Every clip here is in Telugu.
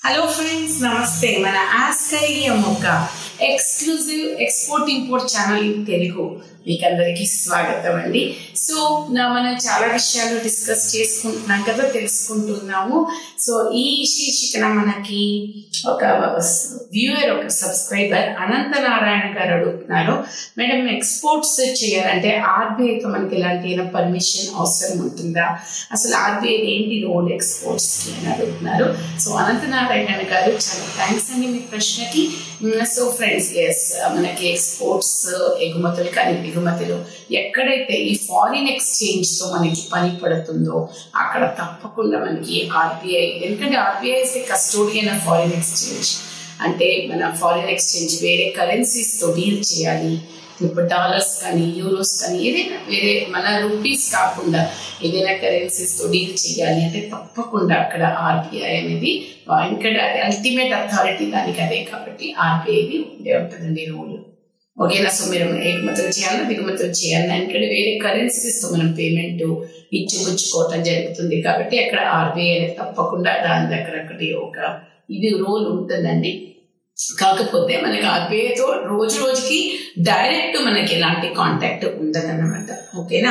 హలో ఫ్రెండ్స్, నమస్తే. మన ఆస్కైడియా మొక్క exclusive export import channel in Telugu మీకు అందరికీ స్వాగతం అండి. సో మనం చాలా విషయాలు డిస్కస్ చేసుకుంటున్నాం కదా, తెలుసుకుంటున్నాము. సో ఈ శీర్షికన మనకి ఒక వ్యూవర్, ఒక సబ్స్క్రైబర్ అనంతనారాయణ గారు అడుగుతున్నారు, మేడం ఎక్స్పోర్ట్స్ చేయాలంటే ఆర్బీఐతో మనకి ఎలాంటి పర్మిషన్ అవసరం ఉంటుందా, అసలు ఆర్బీఐ ఏంటి రోల్ ఎక్స్పోర్ట్స్కి అని అడుగుతున్నారు. సో అనంతనారాయణ గారు, చాలా థ్యాంక్స్ అండి మీ ప్రశ్నకి. సో ఫ్రెండ్స్, ఎస్, మనకి ఎక్స్పోర్ట్స్ ఎగుమతులు కానీ దిగుమతులు ఎక్కడైతే ఈ ఫారిన్ ఎక్స్చేంజ్ తో మనకి పని పడుతుందో అక్కడ తప్పకుండా మనకి ఆర్బీఐ, ఎందుకంటే RBI is the custodian of foreign exchange. అంటే మన ఫారిన్ ఎక్స్చేంజ్ వేరే కరెన్సీస్ తో డీల్ చేయాలి. ఇప్పుడు డాలర్స్ కానీ యూరోస్ కానీ ఏదైనా వేరే మన రూపీస్ కాకుండా ఏదైనా కరెన్సీస్ తో డీల్ చేయాలి అంటే తప్పకుండా అక్కడ ఆర్బీఐ అనేది, ఇక్కడ అల్టిమేట్ అథారిటీ దానికి అదే, కాబట్టి ఆర్బీఐది ఉండే ఉంటుందండి రూల్. ఓకేనా? సో మీరు ఎగుమతులు చేయాలన్నా దిగుమతులు చేయాలన్నా ఇక్కడ వేరే కరెన్సీస్ తో మనం పేమెంట్ ఇచ్చిపుచ్చుకోవటం జరుగుతుంది, కాబట్టి అక్కడ ఆర్బీఐ అనేది తప్పకుండా దాని దగ్గర ఒకటి ఒక ఇది రోల్ ఉంటుందండి. కాకపోతే మనకి ఆర్బీఐతో రోజు రోజుకి డైరెక్ట్ మనకి ఎలాంటి కాంటాక్ట్ ఉండదన్నమాట. ఓకేనా?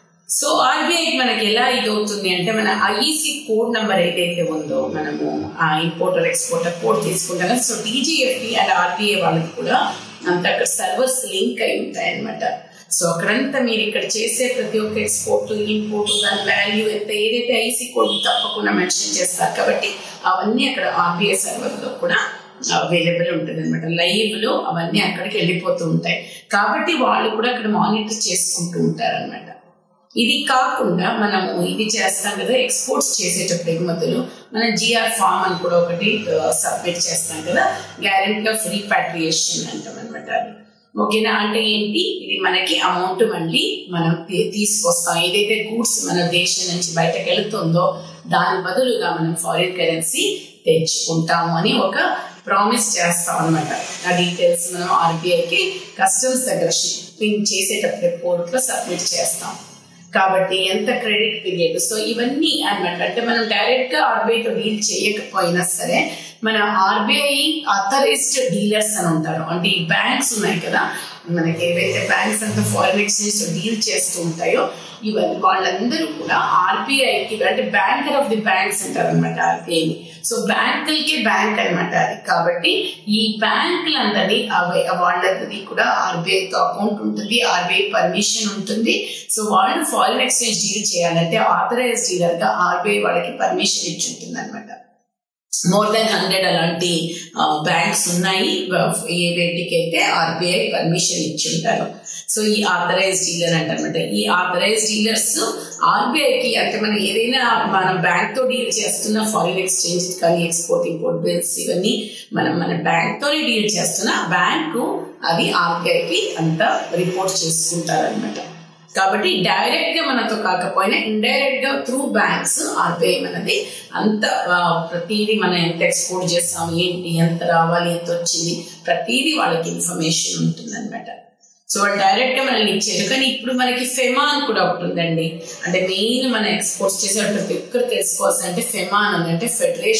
సో ఆర్బీఐ మనకి ఎలా ఇది అవుతుంది అంటే, మన ఐఈసీ కోడ్ నెంబర్ ఏదైతే ఉందో, మనము ఆ ఇంపోర్టర్ ఎక్స్పోర్టర్ కోడ్ తీసుకుంటాం కదా, సో డీజీఎఫ్టీ అండ్ ఆర్బీఐ వాళ్ళకి కూడా అంత అక్కడ సర్వర్స్ లింక్ అయి ఉంటాయి అనమాట. సో అక్కడంతా మీరు ఇక్కడ చేసే ప్రతి ఒక్క ఎక్స్పోర్ట్ ఇంపోర్ట్ దాని వాల్యూ ఎంత ఏదైతే ఐసీ కోడ్ తప్పకుండా మెన్షన్ చేస్తారు, కాబట్టి అవన్నీ అక్కడ ఆర్బీఐ సర్వర్ లో కూడా అవైలబుల్ ఉంటుంది అనమాట. లైవ్ లో అవన్నీ అక్కడికి వెళ్ళిపోతూ ఉంటాయి, కాబట్టి వాళ్ళు కూడా అక్కడ మానిటర్ చేసుకుంటూ ఉంటారు అనమాట. ఇది కాకుండా మనము ఇది చేస్తాం కదా, ఎక్స్పోర్ట్స్ చేసేటప్పుడు ఎగుమతులు మనం జిఆర్ ఫామ్ అని కూడా ఒకటి సబ్మిట్ చేస్తాం కదా, గ్యారెంటీ ఆఫ్ రీపాట్రియేషన్ అంటాం అనమాట. అది ఓకేనా? అంటే ఏంటి, ఇది మనకి అమౌంట్ మళ్ళీ మనం తీసుకొస్తాం, ఏదైతే గూడ్స్ మన దేశం నుంచి బయటకు వెళుతుందో దాని బదులుగా మనం ఫారిన్ కరెన్సీ తెచ్చుకుంటాము అని ఒక ప్రామిస్ చేస్తాం అనమాట. ఆ డీటెయిల్స్ మనం ఆర్బీఐకి కస్టమ్స్ దగ్గర షిప్పింగ్ చేసేటప్పుడు పోర్ట్ లో సబ్మిట్ చేస్తాం. కాబట్టి ఎంత క్రెడిట్ పీరియడ్, సో ఇవన్నీ అనమాట. అంటే మనం డైరెక్ట్ గా ఆర్బీఐతో డీల్ చేయకపోయినా సరే, మన ఆర్బీఐ ఆథరైజ్డ్ డీలర్స్ అని ఉంటారు. అంటే ఈ బ్యాంక్స్ ఉన్నాయి కదా, మనకి ఏవైతే బ్యాంక్స్ అంతా ఫారిన్ ఎక్స్చేంజ్ తో డీల్ చేస్తూ ఉంటాయో ఇవన్నీ వాళ్ళందరూ కూడా ఆర్బీఐకి, అంటే బ్యాంకర్ ఆఫ్ ది బ్యాంక్స్ అంటారు అనమాట ఆర్బీఐని. సో బ్యాంకులకి బ్యాంక్ అనమాట అది. కాబట్టి ఈ బ్యాంకులందరినీ వాళ్ళది కూడా ఆర్బీఐతో అకౌంట్ ఉంటుంది, ఆర్బీఐ పర్మిషన్ ఉంటుంది. సో వాళ్ళు ఫారిన్ ఎక్స్చేంజ్ డీల్ చేయాలంటే ఆథరైజ్ డీలర్ గా ఆర్బీఐ వాళ్ళకి పర్మిషన్ ఇచ్చి ఉంటుంది అనమాట. మోర్ దెన్ 100 అలాంటి బ్యాంక్స్ ఉన్నాయి, ఏ వేటికైతే ఆర్బీఐ పర్మిషన్ ఇచ్చి ఉంటారు. సో ఈ ఆథరైజ్ డీలర్ అంటారనమాట. ఈ ఆథరైజ్ డీలర్స్ ఆర్బీఐకి, అంటే మనం ఏదైనా మనం బ్యాంక్ తో డీల్ చేస్తున్న ఫారిన్ ఎక్స్చేంజ్ కానీ ఎక్స్పోర్ట్ ఇంపోర్ట్ బిల్స్ ఇవన్నీ మన బ్యాంక్ తోనే డీల్ చేస్తున్న బ్యాంకు అది ఆర్బీఐకి అంతా రిపోర్ట్ చేసుకుంటారనమాట. కాబట్టి డైరెక్ట్ గా మనతో కాకపోయినా ఇండైరెక్ట్ గా త్రూ బ్యాంక్స్ ఆర్బీఐ మనది అంత ప్రతిదీ మనం ఎంత ఎక్స్పోర్ట్ చేస్తాం, ఏంటి, ఎంత రావాలి, ఎంత వచ్చింది, ప్రతిదీ వాళ్ళకి ఇన్ఫర్మేషన్ ఉంటుంది అనమాట. సో వాళ్ళు డైరెక్ట్ గా మనల్ని ఇచ్చారు. కానీ ఇప్పుడు మనకి ఫెమా అని కూడా ఒకటి ఉందండి. అంటే మెయిన్ మన ఎక్స్పోర్ట్స్ చేసే ప్రతి ఒక్కరు తెలుసుకోవాల్సి, అంటే ఫెమా అని అంటే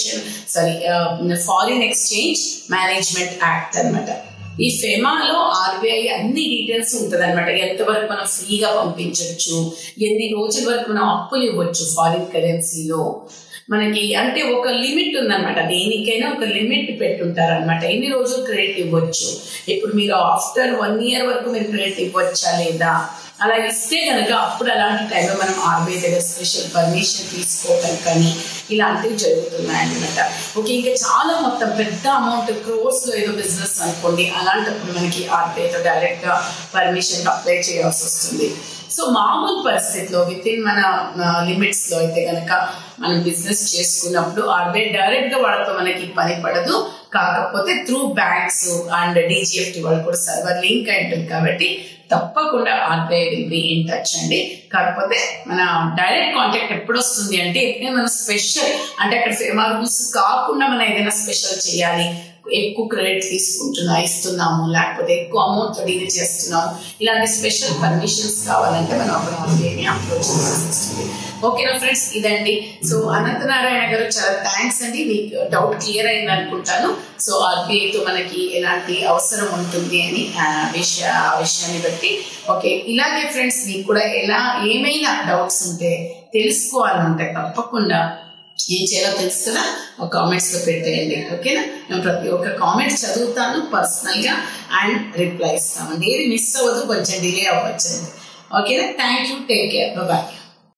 ఫారిన్ ఎక్స్చేంజ్ మేనేజ్మెంట్ యాక్ట్ అనమాట. ఈ ఫెమాలో ఆర్బీఐ అన్ని డీటెయిల్స్ ఉంటుంది అనమాట. ఎంతవరకు మనం ఫ్రీగా పంపించవచ్చు, ఎన్ని రోజుల వరకు మనం అప్పులు ఇవ్వచ్చు ఫారిన్ కరెన్సీలో మనకి, అంటే ఒక లిమిట్ ఉందన్నమాట. దేనికైనా ఒక లిమిట్ పెట్టుంటారు అనమాట. ఎన్ని రోజులు క్రెడిట్ ఇవ్వచ్చు, ఇప్పుడు మీరు ఆఫ్టర్ 1 year వరకు మీరు క్రెడిట్ ఇవ్వచ్చా లేదా, అలా ఇస్తే కనుక అప్పుడు అలాంటి టైంలో మనం ఆర్బీఐ దగ్గర స్పెషల్ పర్మిషన్ తీసుకోవటం కానీ ఇలాంటివి జరుగుతున్నాయి అనమాట. ఓకే, ఇంకా చాలా మొత్తం పెద్ద అమౌంట్ క్రోర్స్ లో ఏదో బిజినెస్ అనుకోండి, అలాంటప్పుడు మనకి ఆర్బీఐతో డైరెక్ట్ గా పర్మిషన్ అప్లై చేయాల్సి వస్తుంది. సో మామూలు పరిస్థితిలో విత్ ఇన్ మన లిమిట్స్ లో అయితే కనుక మనం బిజినెస్ చేసుకున్నప్పుడు ఆర్బీఐ డైరెక్ట్ గా వాళ్ళతో మనకి పని పడదు. కాకపోతే త్రూ బ్యాంక్స్ అండ్ డీజీఎఫ్టీ వాళ్ళు కూడా సర్వర్ లింక్ అయి ఉంటుంది, కాబట్టి తప్పకుండా RBI will be in touch అండి. కాకపోతే మన డైరెక్ట్ కాంటాక్ట్ ఎప్పుడు వస్తుంది అంటే, ఎప్పుడైనా మనం స్పెషల్, అంటే అక్కడ ఫేమా రూల్స్ కాకుండా మనం ఏదైనా స్పెషల్ చేయాలి, ఎక్కువ క్రెడిట్ ఇస్తున్నాము, లేకపోతే ఎక్కువ అమౌంట్ డీల్ చేస్తున్నాము, ఇలాంటి స్పెషల్ పర్మిషన్స్ కావాలంటే మనం అప్పుడు ఆర్బీఐని అప్రోచ్ చేయాల్సి వస్తుంది. ఓకేనా ఫ్రెండ్స్, ఇదండి. సో అనంతనారాయణ గారు చాలా థ్యాంక్స్ అండి, మీకు డౌట్ క్లియర్ అయింది అనుకుంటాను. సో ఆర్బీఐతో మనకి ఎలాంటి అవసరం ఉంటుంది అని విషయాన్ని బట్టి. ఓకే, ఇలాగే ఫ్రెండ్స్ మీకు కూడా ఏమైనా డౌట్స్ ఉంటే తెలుసుకోవాలంటే తప్పకుండా ఏం చేయాలో తెలుసు కదా, ఒక కామెంట్స్ లో పెట్టేయండి. ఓకేనా, నేను ప్రతి ఒక్క కామెంట్ చదువుతాను పర్సనల్ గా అండ్ రిప్లై ఇస్తామండి. ఏది మిస్ అవ్వదు, కొంచెం డిలే అవ్వచ్చండి. ఓకేనా, thank you, take care, bye.